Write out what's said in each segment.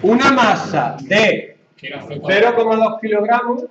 una masa de 0,2 kilogramos.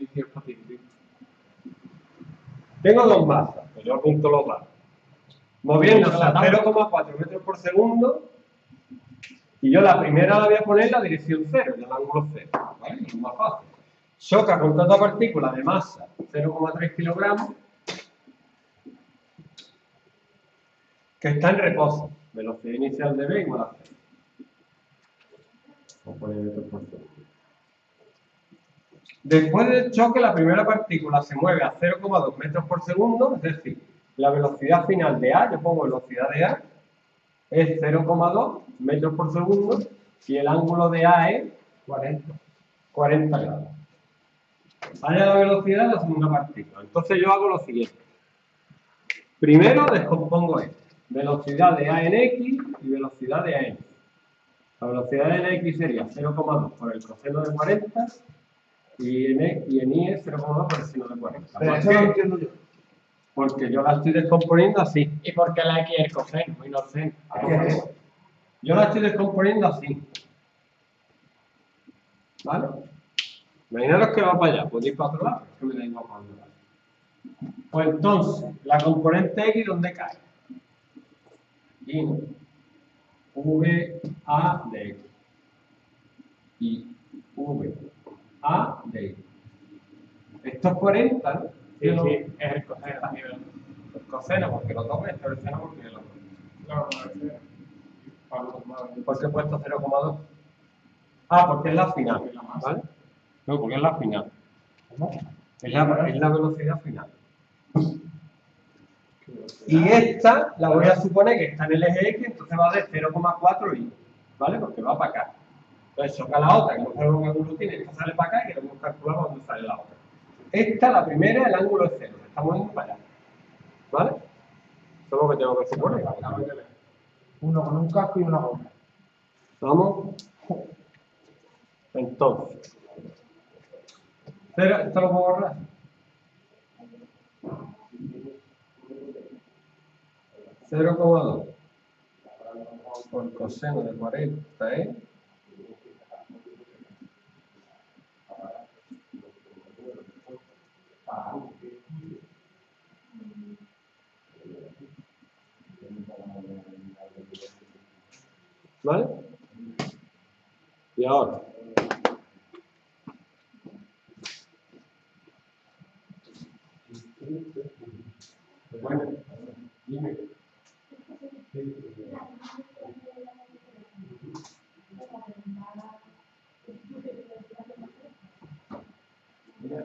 Tengo dos masas, pues yo apunto los datos. Moviéndose a 0,4 metros por segundo. Y yo la primera la voy a poner en la dirección 0, en el ángulo 0. ¿Vale? Es más fácil. Choca contra otra partícula de masa 0,3 kilogramos que está en reposo. Velocidad inicial de v igual a 0. Vamos a poner metros por segundo. Después del choque, la primera partícula se mueve a 0,2 metros por segundo, es decir, la velocidad final de A, yo pongo velocidad de A, es 0,2 metros por segundo y el ángulo de A es 40 grados. Haya la velocidad de la segunda partícula. Entonces yo hago lo siguiente. Primero descompongo esto. Velocidad de A en X y velocidad de A en Y. La velocidad de X sería 0,2 por el coseno de 40 y en Y es 0,2 por el seno de 40. Pero eso no lo entiendo yo. Porque yo la estoy descomponiendo así. ¿Y por qué la X es el coseno y no el seno? Yo la estoy descomponiendo así. ¿Vale? Imaginaros que va para allá, podéis ir para otro lado, es que me da igual para otro lado. Pues entonces, la componente X, ¿dónde cae? Y VA de X. Y VA de X. Esto es 40, ¿no? Sí, es el coseno. El coseno, porque lo tomes, pero el seno porque lo ¿por qué he puesto 0,2? Ah, porque es la final, ¿vale? No, porque es la final. ¿Cómo? Es la velocidad final. Y esta la voy a suponer que está en el eje X, entonces va de 0,4 y, ¿vale? Porque va para acá. Entonces choca la otra, que no sabemos qué ángulo tiene, esta sale para acá y queremos calcular dónde sale la otra. Esta, la primera, el ángulo es 0, estamos yendo para allá. ¿Vale? Eso es lo que tengo que suponer. Uno con un casco y una goma. ¿Vamos? Entonces, ¿esto lo puedo borrar? $0,2 por coseno de 40 es ¿vale? Y ahora bueno, dime. Mira.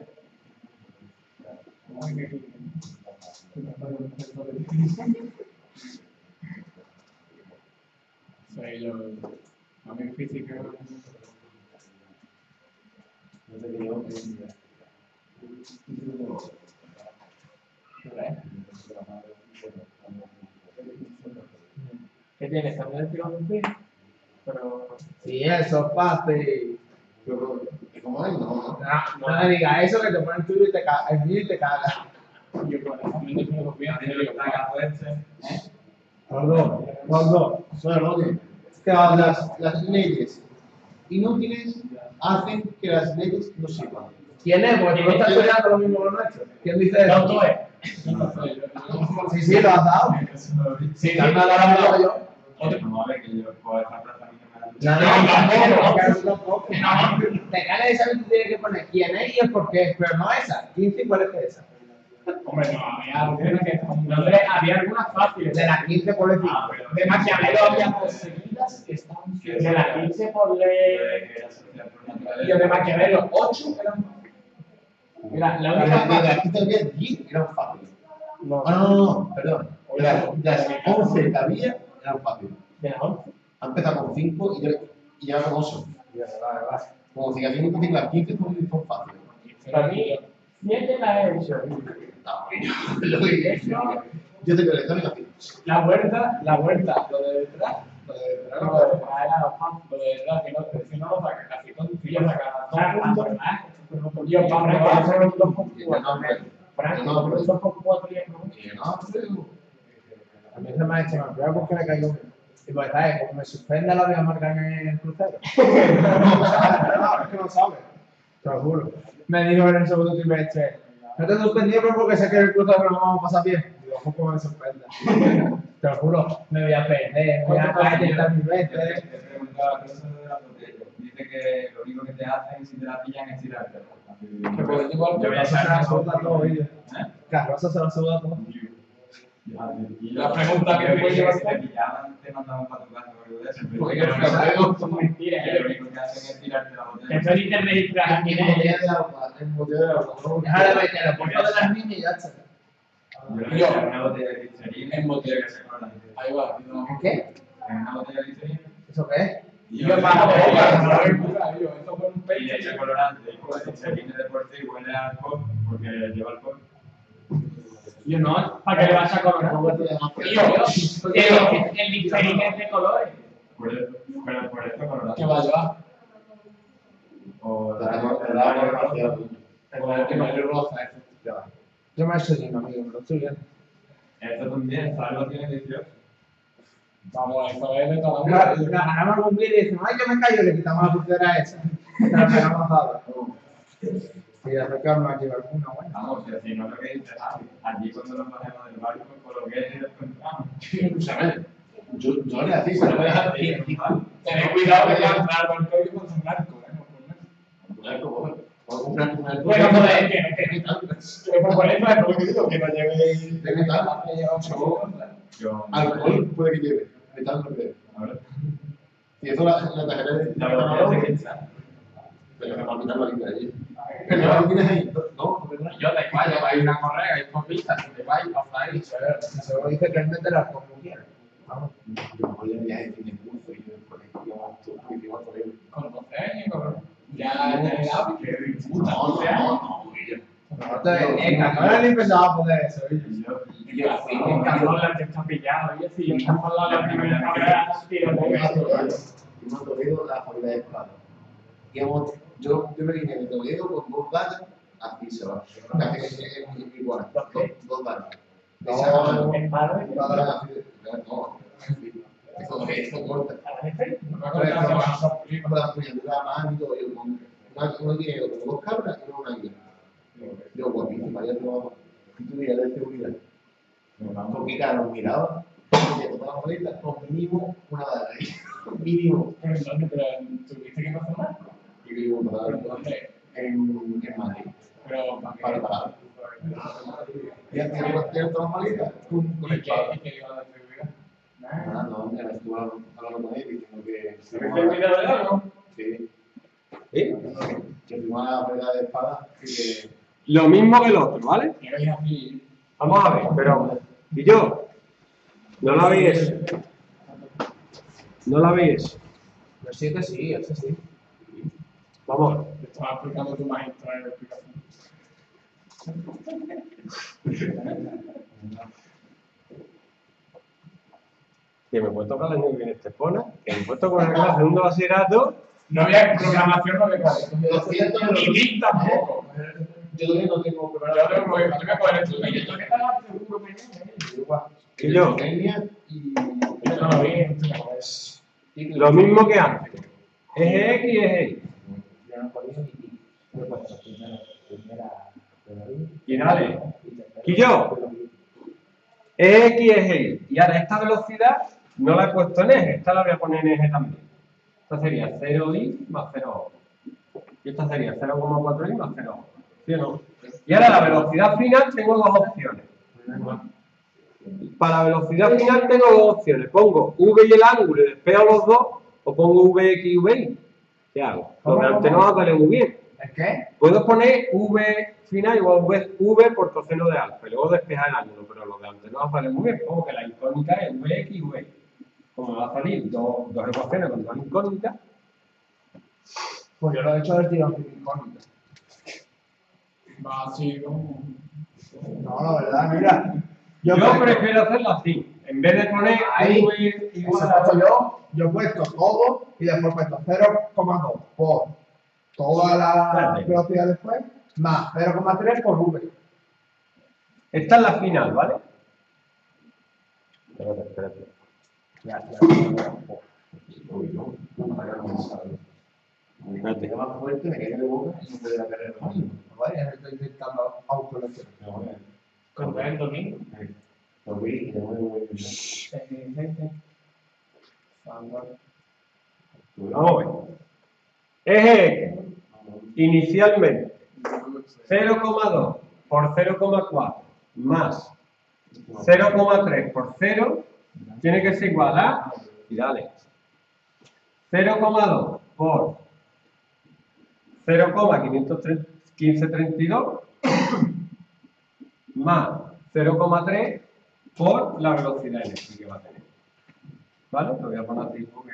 A mí física. No sé qué yo. ¿Qué tienes? ¿También el filosofía? Pero. Sí, eso, papi. ¿Cómo es? No. No me digas eso que te ponen tuyo y te caga. El mío y te caga. Yo con el examen de filosofía, Los dos. Bueno, oye, las leyes inútiles hacen que las leyes no sirvan. ¿Quién es? Porque tú no estás estudiando lo mismo que lo nuestro. ¿Quién dice eso? No, tú es. Sí, sí, lo has dado. Sí, Ya me ha dado yo. No, a ver, que yo puedo dejar tratamiento. Tampoco. Te gana de saber, tú tienes que poner quién es y el por qué, pero no esa. 15 y cuál es esa. Hombre, no, había algunas fáciles. De las 15 por el 5. De Maquiavelo había dos seguidas que estaban. De las 15 por y de Maquiavelo 8 eran. Mira, la única. Aquí todavía 10 eran fáciles. No, No, perdón. Las 11 que había eran fáciles. de las 11. Han empezado con 5 y ya con 8. Como si había que las 15 son fáciles. Para mí, 7 la he hecho. Lo que es, yo tengo el examen así. La vuelta, lo de detrás. Lo de detrás era fácil. Lo de detrás, que si no lo sacas, casi todo el fillo saca 2 puntos. Yo, para hacer un 2,4. Frank, No, un 2,4 y el No, A mí se me ha hecho más. Voy a buscar la cayó. Y pues, ¿sabes? Como me suspenda la voy a marcar en el crucero. No, es que no sabe. Te lo juro. Me dijo en el segundo trimestre, no te he suspendido pero porque sé que el crucero lo vamos a pasar bien. Digo, ¿cómo me suspenda? Te lo juro, me voy a perder, me voy a caer mi veces. Te preguntaba eso de la botella. Dice que lo único que te hacen si te la pillan es tirarte. Yo voy a echar la suda todo, oye. Carroza se la suda todo. Y La pregunta que creo te puede llevar si te pillaban te mandaban para tu casa o algo de eso. Porque Pero los dedos son mentiras. Que lo único que hacen es tirarte la botella. Eso en internet y tras En botella de agua, en botella de agua. Déjale meter la puerta de las niñas y ya está. Yo le doy una botella de glicerina En botella. que se cola. Ahí va. ¿En qué? En una botella de glicerina. ¿Eso qué es? Y Yo más le boca, echo- no lo recuerda, tío. Eso fue un y pecho. le echo colorante y con glicerina de por sí huele a alcohol porque lleva alcohol. Yo no, ¿para qué le vas a colorar? Tío, El glicerín es de colores. Por eso, pero por eso colorante. ¿qué va a llevar? O El agua demasiado. El que me roza eso. Yo me he hecho lleno, amigo, me lo estoy viendo. Esto también, ¿sabes lo tiene 18? Vamos, eso es de toda la La vida. ganamos a cumplir y decimos, ay, yo me callo, le quitamos la pulsera esa. Pero me ganamos ahora. Y acercarnos a llevar una buena. Vamos, si no lo que dice Javi, allí cuando nos bajemos del barco, coloqué y después entramos. Escúchame. Yo le hacía, se lo voy a dejar aquí. Tened cuidado de entrar con el código con su narco, Bueno, joder, que por eso es lo que digo, que no llevéis De metal. Yo, Alcohol puede que lleve. Metal no creo. ahora, Y eso la tarjeta de. la botella de cristal. Pero me va a quitar la línea allí. Pero ya lo tienes ahí. No, ¿verdad? Yo da igual, lleváis una correa y con pistas, si lleváis, pasáis. Se dice que él meterá como quiera. Vamos. Yo voy a viaje, tiene curso y yo después hicimos por él. Con 12 años, cabrón. Ya he dado. No, No le empezaba a poner eso, oye. Y yo, en Cazola te está pillado. Y si en Cazola la primera carrera, tiro de Fuimos a Toledo la familia de Espada. Yo me vine de Toledo con 2 varas a Pisa. Casi que es igual. 2 varas. No, en paro. No, eso corta. No me acuerdo de más Con la puñalada más y todo. Yo con uno tiene como 2 cabras y una águila. Yo, guapísima, ya no. Y tú miras de seguridad. Porque claro, nos miraba. Y tomaba la maleta con mínimo una vara ahí. Mínimo. Pero tuviste que pasar más. Y digo, ¿Dónde? en Madrid. Pero Para pagar. Y al tener todas las maletas, pum, con el palo. ¿Y qué digo de seguridad? Ah, no, mira, estuve hablando con él diciendo que. ¿Habéis terminado de algo? Sí. ¿Sí? Que fuimos a la pelea de espada y que. Lo mismo que el otro, ¿vale? Quiero ir así. Vamos a ver, pero. ¿Y yo? ¿No la veis? ¿No la veis? Yo sí que sí, eso sí. Vamos. Te estaba explicando tu maestra en la explicación. Que me puedo tocar el año que viene Estepona, que me puedo tocar el segundo bachillerato. No había programación, no había código. 200 Ni BIM tampoco. Yo todavía no tengo Yo preparado. tengo que poder estudiar. Yo tengo que estar seguro que ¿Y yo? Y. no bien. Lo mismo que antes. Eje X y eje Y. Yo no podía ni. Yo he puesto primera. Y dale. ¿Y yo? Eje X y eje Y. Y ahora esta velocidad no la he puesto en eje, esta la voy a poner en eje también. Esta sería 0i más 0. Y esta sería 0,4i más 0. ¿Sí o no? Y ahora la velocidad final tengo 2 opciones. Para la velocidad final tengo 2 opciones. Pongo v y el ángulo y despego los dos, o pongo vx y vi. ¿Qué hago? Los de antes no va a salir muy bien. ¿Es qué? Puedo poner v final igual v por coseno de alfa y luego despejar el ángulo, pero los de antes no va a salir muy bien. Pongo que la incógnita es vx y v. Como me va a salir dos ecuaciones con 2 incógnitas. Pues yo lo he hecho del tirón sin incógnita. Va así como. No, la verdad, mira. Yo prefiero hacerlo así. En vez de poner Ahí. v Eso igual he a puesto yo he puesto todo y después he puesto 0,2 por toda la Espérate. velocidad después, más 0,3 por v. Esta es la final, ¿vale? Espérate. Te más fuerte, me cae de boca y no puede la carrera más. Vaya, estoy intentando autoleccionar. Cuando es el domingo. Lo vi y de nuevo voy a Vamos a ver. Eje X, inicialmente 0,2 por 0,4 más 0,3 por 0 tiene que ser igual a, y dale, 0,2 por 0,1532 más 0,3 por la velocidad eléctrica que va a tener. ¿Vale? Lo voy a poner así porque...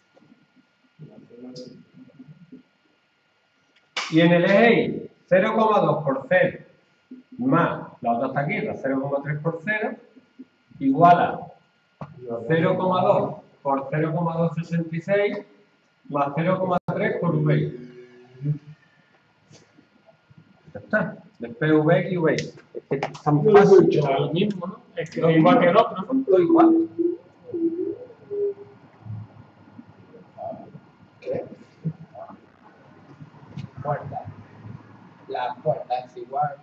Y en el eje Y, 0,2 por 0 más, la otra está aquí, la 0,3 por 0, igual a 0,2 por 0,266 más 0,3 por V. Ya está. Después V y V. Es que están fáciles. Es lo mismo, ¿no? Es que es igual que el otro. Son todos iguales. Puerta. La puerta es igual.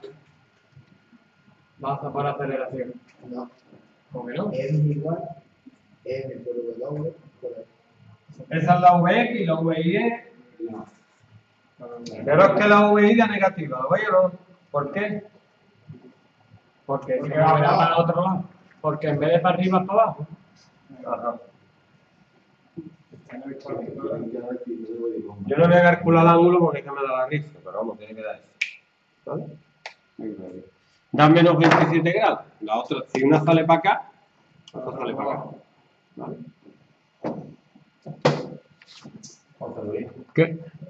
Baja para aceleración. No. ¿Cómo que no? Es igual. M por W por X. Esa es la VX y la VY es... Pero es que la VY da negativa, ¿lo veis o no? ¿Por qué? Porque se va a ver para el otro lado. Porque en vez de para arriba es para abajo. Ajá. Yo no voy a calcular el ángulo porque es que me da la risa, pero vamos, tiene que dar eso. ¿Vale? Da menos 27 grados. La otra, si una sale para acá, la otra sale para acá. ¿Vale? José Luis, ¿Qué?